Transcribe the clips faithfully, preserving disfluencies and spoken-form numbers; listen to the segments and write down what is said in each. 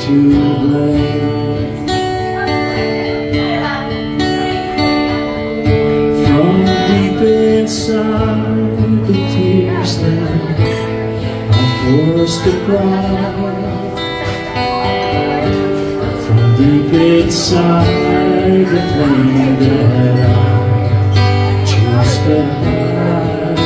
to blame. From deep inside the tears that I'm forced to cry, from deep inside the pain that I choose to hide.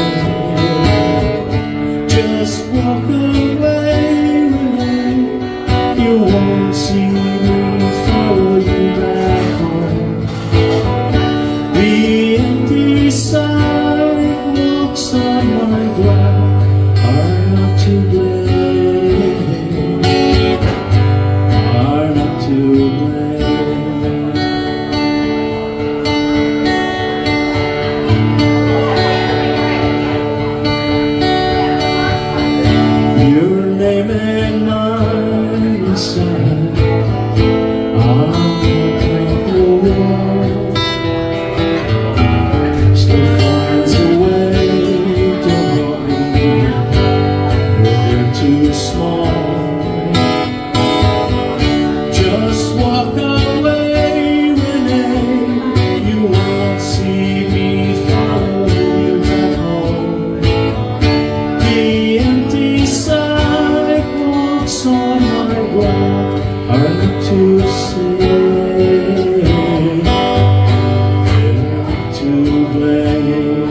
Just walk away, Renee. You won't see me follow you back home. The empty sidewalks on my ground are not to blame, are not to blame. Your name and mine inside our whole world still finds a way to hold me. You're too small. Just walk away, Renee. You won't see me follow you back home. The empty sidewalks on my ground are not to say, not to blame.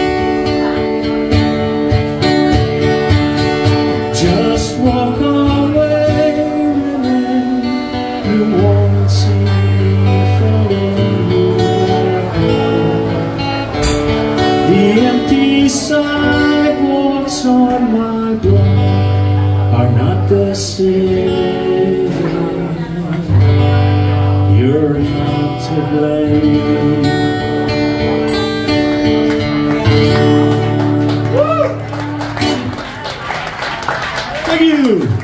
Just walk away, Renee. You won't see me follow you back home. The empty sidewalks on my block are not the same. You're not to blame. Woo! Thank you.